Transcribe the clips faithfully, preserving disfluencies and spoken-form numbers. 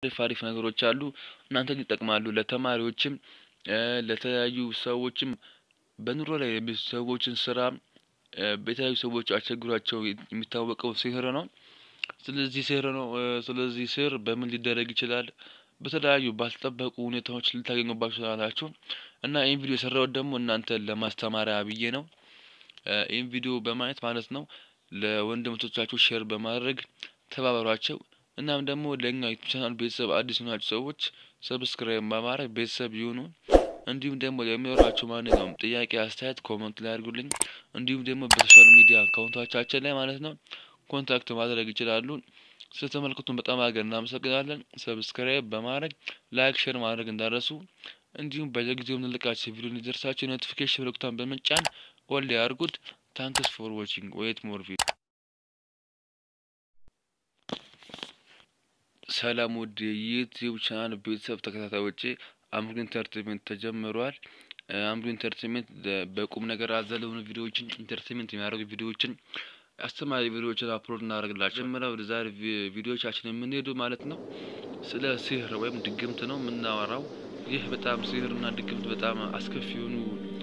ፋሪፍ ነገሮች አሉ እናንተን ይጠቅማሉ ለተማሪዎችም ለተያዩ ሰዎችም በኑሮ ላይ ሰዎችን ስራ በተያዩ ሰዎች አቸግሯቸው የሚታወቀው ሲህር ነው ስለዚህ ሲህር ነው ስለዚህ ሲህር በምን ሊደረግ ይችላል በተለያዩ ባልተጠበቁ ሁኔታዎች ልታገኙባቸው አላችሁ እና ይሄን ቪዲዮ ሰራው ደግሞ እናንተን ለማስተማሪያ አብዬ ነው ይሄን ቪዲዮ በማየት ማለት ነው ለወንድሞቻችሁ ሼር በማድረግ ተባበሯቸው እናም ደግሞ ለኛ ቻናል ቤተሰብ አዲስ ናችሁ ሰዎች ሰብስክራይብ በማድረግ ቤተሰብ ይሁኑ እንዲሁም ደግሞ ለሚወራችሁ ማንኛውም ጥያቄ አስተያየት ኮሜንት ላይ አድርጉልኝ እንዲሁም ደግሞ በሶሻል ሚዲያ አካውንታችን ላይ ማለት ነው ኮንታክት ማድረግ ይችላሉ ስለተመልከቱን በጣም አገር እናመሰግናለን ሰብስክራይብ በማድረግ ላይክ ሼር ማድረግ እንዳረሱ እንዲሁም በየጊዜው እንልቃችሁ ቪዲዮ እንዲደርሳችሁ ኖቲፊኬሽን ምልክቱን በመጫን ኦል ያርጉት ታንክስ ፎር ዋቺንግ ዌት ሞር ቪዲዮ ሰላም ወደ ዩቲዩብ ቻናል ቤተሰብ ተከታታዮቼ አምሩ ኢንተርቴይንመንት ተጀምሯል አምሩ ኢንተርቴይንመንት በቁም ነገር አዘል የሆኑ ቪዲዮዎችን ኢንተርቴይንመንት የሚያደርጉ ቪዲዮዎችን አስተማሪ ቪዲዮዎችን አፕሎድ እናደርግላችሁ ጀምራው ዛሬ ቪዲዮዎቻችን የምንሄዱ ማለት ነው ስለ ሲህር ወይም ድግምት ነው የምናወራው ይህ በጣም ሲህርና ድግምት በጣም አስከፊ የሆኑ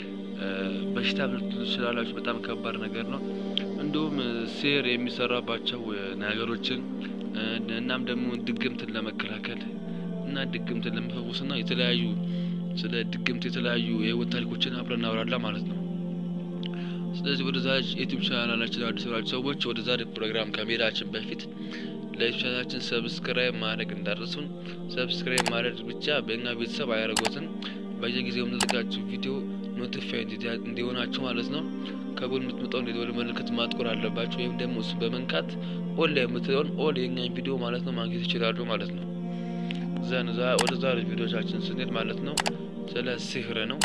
በሽታ ስለላችሁ በጣም ከባድ ነገር ነው እንደውም ሲህር የሚሰራባቸው ነገሮችን እናም ደግሞ ድግምትን ለመከላከል እና ድግምትን ለመፈወስና የተለያዩ ስለ ድግምት የተለያዩ የህይወት ታሪኮችን አብረን እናወራለን ማለት ነው ስለዚህ ወደ ዛሬ ዩቲዩብ ቻናላችን አዲስ ናችሁ ሰዎች ወደ ዛሬ ፕሮግራም ከመሄዳችን በፊት ለቻናላችን ሰብስክራይብ ማድረግ እንዳትረሱ ሰብስክራይብ ማድረግ ብቻ በእኛ ቤተሰብ አያረጉትን በየጊዜው እንልቃችሁ ቪዲዮ ኖቲፋይ እንዲሆናችሁ ማለት ነው ከጎን የምትመጣው እንደወለ መልእክት ማጥቆር አለባችሁ ወይም ደግሞ እሱ በመንካት ኦል ላይ የምትለውን ኦል የኛን ቪዲዮ ማለት ነው ማግኘት ይችላሉ ማለት ነው ዘንዛ ወደ ዛሬ ቪዲዮቻችን ስንሄድ ማለት ነው ስለ ሲህር ነው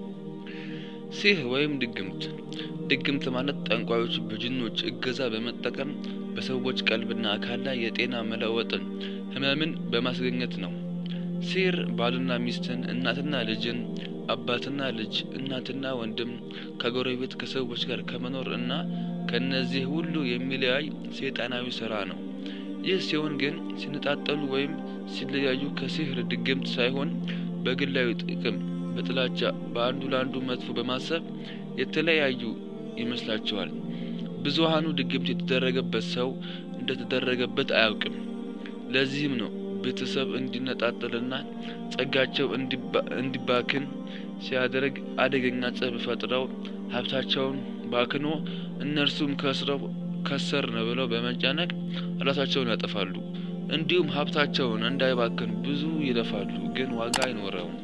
ሲህር ወይም ድግምት ድግምት ማለት ጠንቋዮች በጅኖች እገዛ በመጠቀም በሰዎች ቀልብና አካል ላይ የጤና መለወጥን ህመምን በማስገኘት ነው ሲህር ባልና ሚስትን እናትና ልጅን አባትና ልጅ እናትና ወንድም ከጎረቤት ከሰዎች ጋር ከመኖር እና ከነዚህ ሁሉ የሚለያይ ሰይጣናዊ ሥራ ነው ይህ ሲሆን ግን ሲነጣጠሉ ወይም ሲለያዩ ከሲህር ድግምት ሳይሆን በግላዊ ጥቅም በጥላቻ በአንዱ ለአንዱ መጥፎ በማሰብ የተለያዩ ይመስላቸዋል ብዙሃኑ ድግምት የተደረገበት ሰው እንደተደረገበት አያውቅም ለዚህም ነው ቤተሰብ እንዲነጣጠልና ጸጋቸው እንዲባክን ሲያደርግ አደገኛ ጸብ ፈጥረው ሀብታቸውን ባክኖ እነርሱም ከስረው ከሰርነ ብለው በመጫነቅ ራሳቸውን ያጠፋሉ እንዲሁም ሀብታቸውን እንዳይባክን ብዙ ይለፋሉ ግን ዋጋ አይኖረውም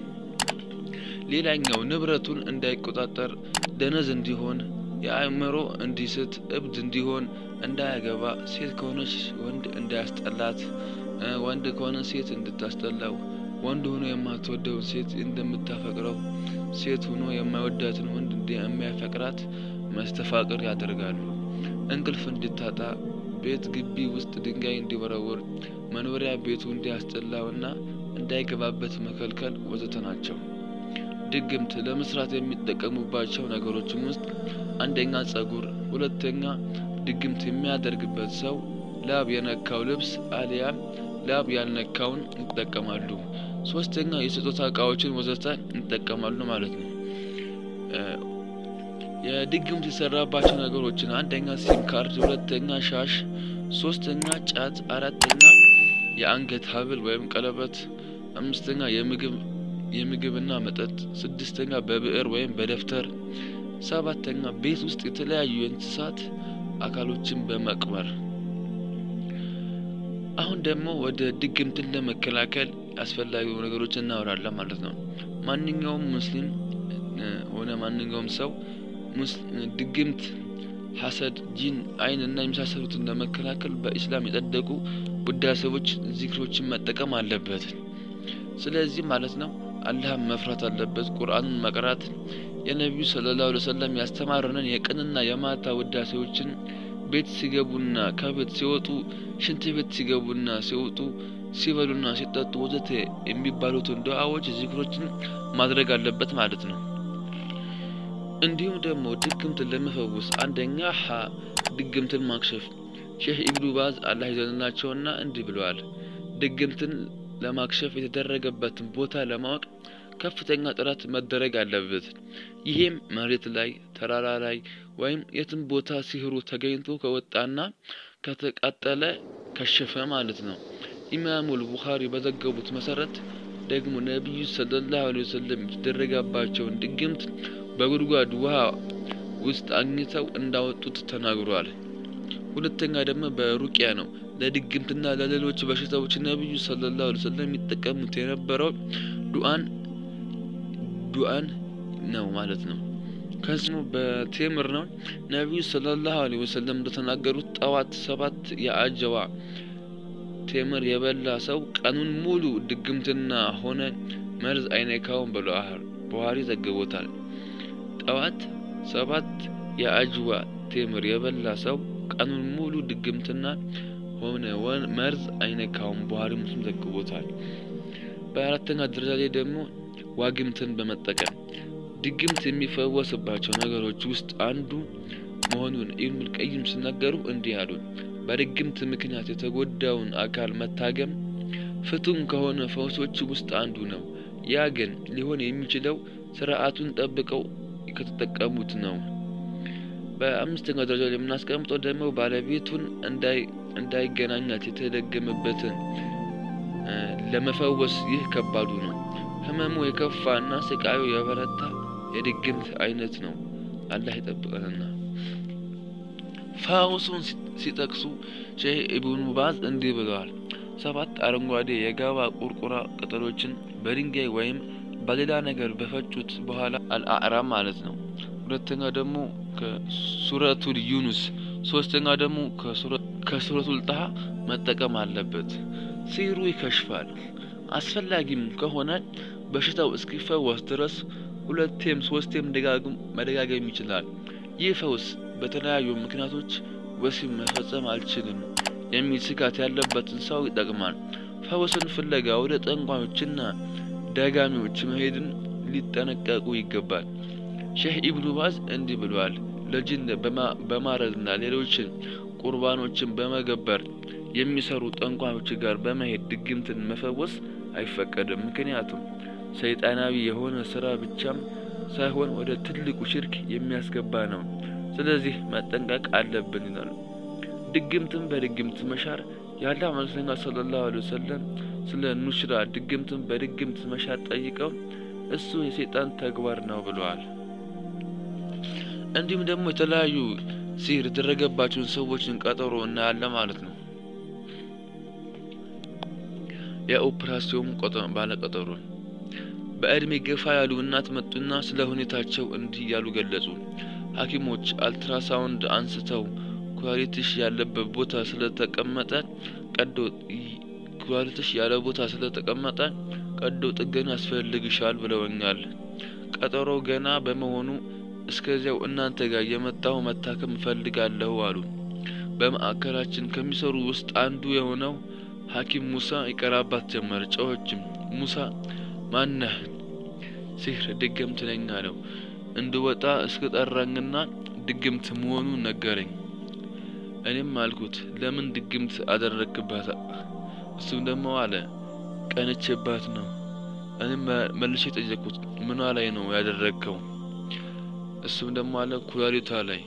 ሌላኛው ንብረቱን እንዳይቆጣጠር ደነዝ እንዲሆን የአእምሮ እንዲስት እብድ እንዲሆን እንዳያገባ ሴት ከሆነች ወንድ እንዳያስጠላት ወንድ ከሆነ ሴት እንድታስጠላው ወንድ ሆኖ የማትወደው ሴት እንደምታፈቅረው ሴት ሆኖ የማይወዳትን ወንድ እንደሚያፈቅራት መስተፋቅር ያደርጋሉ እንቅልፍ እንድታጣ ቤት ግቢ ውስጥ ድንጋይ እንዲወረወር መኖሪያ ቤቱ እንዲያስጠላውና እንዳይገባበት መከልከል ወዘተ ናቸው ድግምት ለመስራት የሚጠቀሙባቸው ነገሮችም ውስጥ አንደኛ ጸጉር ሁለተኛ ድግምት የሚያደርግበት ሰው ላብ የነካው ልብስ አሊያም ላብ ያልነካውን ይጠቀማሉ ሶስተኛ የስጦታ ዕቃዎችን ወዘተ ይጠቀማሉ ማለት ነው የድግምት የተሰራባቸው ነገሮችን አንደኛ ሲም ካርድ ሁለተኛ ሻሽ ሶስተኛ ጫት አራተኛ የአንገት ሐብል ወይም ቀለበት አምስተኛ የምግብ የምግብና መጠጥ ስድስተኛ በብዕር ወይም በደፍተር ሰባተኛ ቤት ውስጥ የተለያዩ እንስሳት አካሎችን በመቅበር አሁን ደግሞ ወደ ድግምትን ለመከላከል አስፈላጊ ነገሮችን እናወራለን ማለት ነው ማንኛውም ሙስሊም ሆነ ማንኛውም ሰው ድግምት ሐሰድ ጂን አይንና የመሳሰሉትን ለመከላከል በእስላም የጸደቁ ውዳሴዎች ዚክሮችን መጠቀም አለበት ስለዚህ ማለት ነው አላህን መፍራት አለበት ቁርአንን መቅራት የነብዩ ሰለላሁ ዐለይሂ ወሰለም ያስተማሩንን የቀንና የማታ ውዳሴዎችን ቤት ሲገቡና ከቤት ሲወጡ ሽንት ቤት ሲገቡና ሲወጡ ሲበሉና ሲጠጡ ወዘተ የሚባሉትን ዱዓዎች ዚክሮችን ማድረግ አለበት ማለት ነው እንዲሁም ደግሞ ድግምትን ለመፈወስ አንደኛ ሀ ድግምትን ማክሸፍ ሼህ ኢብኑ ባዝ አላህ ይዘንላቸውና እንዲህ ብለዋል ድግምትን ለማክሸፍ የተደረገበትን ቦታ ለማወቅ ከፍተኛ ጥረት መደረግ አለበት ይሄም መሬት ላይ ተራራ ላይ ወይም የትም ቦታ ሲህሩ ተገኝቶ ከወጣና ከተቃጠለ ከሸፈ ማለት ነው ኢማሙል ቡኻሪ በዘገቡት መሰረት ደግሞ ነብዩ ሰለላሁ ዐለይሂ ወሰለም የተደረገባቸው ድግምት በጉድጓድ ውሃ ውስጥ አግኝተው እንዳወጡት ተናግሯል ሁለተኛ ደግሞ በሩቂያ ነው ለድግምትና ለሌሎች በሽታዎች ነብዩ ሰለላሁ ዐለይሂ ወሰለም ይተቀሙት የነበረው ዱአን ዱአን ነው ማለት ነው ከስሙ በቴምር ነው ነብዩ ሰለላሁ ዐለይሂ ወሰለም እንደተናገሩት ጣዋት ሰባት የአጀዋ ቴምር የበላ ሰው ቀኑን ሙሉ ድግምትና ሆነ መርዝ አይነካውን ብለዋል ቡኻሪ ዘግቦታል ጣዋት ሰባት የአጀዋ ቴምር የበላ ሰው ቀኑን ሙሉ ድግምትና ሆነ መርዝ አይነካውን ቡኻሪ ሙስሊም ዘግቦታል በአራተኛ ደረጃ ላይ ደግሞ ዋግምትን በመጠቀም ድግምት የሚፈወስባቸው ነገሮች ውስጥ አንዱ መሆኑን ኢብኑ ቀይም ሲናገሩ እንዲህ አሉ በድግምት ምክንያት የተጎዳውን አካል መታገም ፍቱን ከሆነ ፈውሶች ውስጥ አንዱ ነው ያ ግን ሊሆን የሚችለው ስርዓቱን ጠብቀው ከተጠቀሙት ነው በአምስተኛ ደረጃ ላይ የምናስቀምጠው ደግሞ ባለቤቱን እንዳይ እንዳይገናኛት የተደገመበትን ለመፈወስ ይህ ከባዱ ነው ህመሙ የከፋና ስቃዩ የበረታ የድግምት አይነት ነው አላህ ይጠብቀንና ፈውሱን ሲጠቅሱ ሼህ ኢብኑ ባዝ እንዲህ ብለዋል ሰባት አረንጓዴ የጋባ ቁርቁራ ቅጠሎችን በድንጋይ ወይም በሌላ ነገር በፈጩት በኋላ አልአዕራም ማለት ነው ሁለተኛ ደግሞ ከሱረቱል ዩኑስ ሶስተኛ ደግሞ ከሱረቱል ጣሃ መጠቀም አለበት ሲሩ ይከሽፋል አስፈላጊም ከሆነ በሽታው እስኪፈወስ ድረስ ሁለቴም ሶስቴም ደጋግም መደጋገም ይችላል ይህ ፈውስ በተለያዩ ምክንያቶች ወሲብ መፈጸም አልችልም የሚል ስጋት ያለበትን ሰው ይጠቅማል ፈውስን ፍለጋ ወደ ጠንቋዮችና ደጋሚዎች መሄድን ሊጠነቀቁ ይገባል ሼህ ኢብኑ ባዝ እንዲህ ብለዋል ለጅን በማረድና ሌሎች ቁርባኖችን በመገበር የሚሰሩ ጠንቋዮች ጋር በመሄድ ድግምትን መፈወስ አይፈቀድም ምክንያቱም ሰይጣናዊ የሆነ ስራ ብቻም ሳይሆን ወደ ትልቁ ሽርክ የሚያስገባ ነው ስለዚህ መጠንቀቅ አለብን ይላል ድግምትን በድግምት መሻር ያለ መልእክተኛ ሰለላሁ ዐለይሂ ወሰለም ስለ ኑሽራ ድግምትን በድግምት መሻር ጠይቀው እሱ የሰይጣን ተግባር ነው ብለዋል እንዲሁም ደግሞ የተለያዩ ሲህር የተደረገባቸው ሰዎችን ቀጠሮ እናያለን ማለት ነው የኦፕራሲዮን ቆጠሮ ባለ ቀጠሮ በእድሜ ገፋ ያሉ እናት መጡና ስለ ሁኔታቸው እንዲህ ያሉ ገለጹ ሐኪሞች አልትራሳውንድ አንስተው ኩላሊትሽ ያለበት ቦታ ስለተቀመጠ ቀዶ ኩላሊትሽ ያለ ቦታ ስለተቀመጠ ቀዶ ጥገና ያስፈልግሻል ብለውኛል ቀጠሮ ገና በመሆኑ እስከዚያው እናንተ ጋር የመጣው መታከም ፈልጋለሁ አሉ በማዕከላችን ከሚሰሩ ውስጥ አንዱ የሆነው ሐኪም ሙሳ ይቀራባት ጀመረ ጮህችም ሙሳ ማነህ ሲህር ድግምት ነኝ አለው እንድወጣ እስከጠራኝና ድግምት መሆኑን ነገረኝ እኔም አልኩት ለምን ድግምት አደረክባት እሱም ደግሞ አለ ቀንቼባት ነው እኔም መልሼ ጠየቅኩት ምን ላይ ነው ያደረከው እሱም ደግሞ አለ ኩላሊቷ ላይ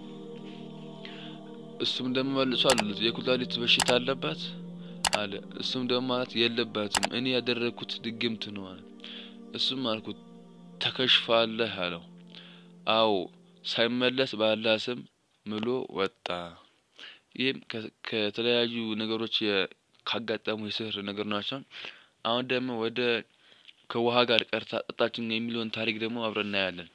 እሱም ደግሞ መልሶ አለ የኩላሊት በሽታ አለባት አለ እሱም ደግሞ ማለት የለባትም እኔ ያደረኩት ድግምት ነው አለ እሱም አልኩት ተከሽፋለህ አለው አው ሳይመለስ ባላህ ስም ምሎ ወጣ ይሄም ከተለያዩ ነገሮች ካጋጠሙ የሲህር ነገር ናቸው አሁን ደግሞ ወደ ከውሃ ጋር ቀርታ ጠጣችን የሚሉን ታሪክ ደግሞ አብረን እናያለን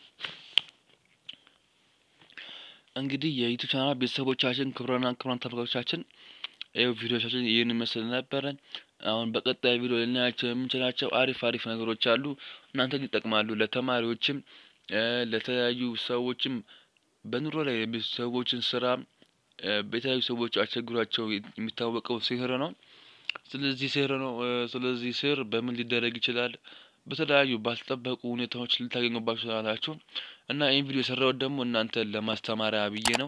እንግዲህ የዩቲዩብ ቻናል ቤተሰቦቻችን ክብራና ክብራን ተመልካቾቻችን ይሄው ቪዲዮቻችን ይሄን መስል ነበር አሁን በቀጣይ ቪዲዮ ልናያቸው የምንችላቸው አሪፍ አሪፍ ነገሮች አሉ እናንተን ይጠቅማሉ ለተማሪዎችም ለተለያዩ ሰዎችም በኑሮ ላይ ሰዎችን ስራ በተለያዩ ሰዎች አቸግሯቸው የሚታወቀው ሲህር ነው ስለዚህ ሲህር ነው ስለዚህ ሲህር በምን ሊደረግ ይችላል በተለያዩ ባልተጠበቁ ሁኔታዎች ልታገኙባቸው ትችላላችሁ እና ይሄን ቪዲዮ ሰራው ደግሞ እናንተ ለማስተማሪያ ብዬ ነው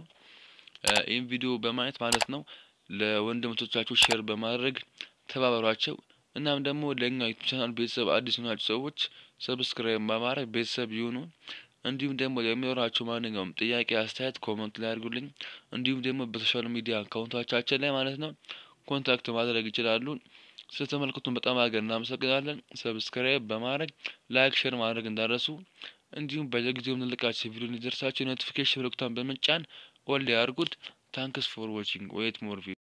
ይሄን ቪዲዮ በማየት ማለት ነው ለወንድሞቻችሁ ሼር በማድረግ ተባበሯቸው እናም ደግሞ ለኛ ዩቲዩብ ቻናል ቤተሰብ አዲስ ናችሁ ሰዎች ሰብስክራይብ በማድረግ ቤተሰብ ይሁኑ። እንዲሁም ደግሞ የሚኖራችሁ ማንኛውም ጥያቄ አስተያየት ኮሜንት ላይ አድርጉልኝ። እንዲሁም ደግሞ በሶሻል ሚዲያ አካውንታችን ላይ ማለት ነው ኮንታክት ማድረግ ይችላሉ። ስለተመለከቱን በጣም አድርገን እናመሰግናለን። ሰብስክራይብ በማድረግ ላይክ ሼር ማድረግ እንዳትረሱ። እንዲሁም በየጊዜው እንልቃችሁ ቪዲዮ እንዲደርሳችሁ ኖቲፊኬሽን ምልክቱን በመጫን ኦል ያድርጉት። ታንክስ ፎር ዋቺንግ ዌት ሞር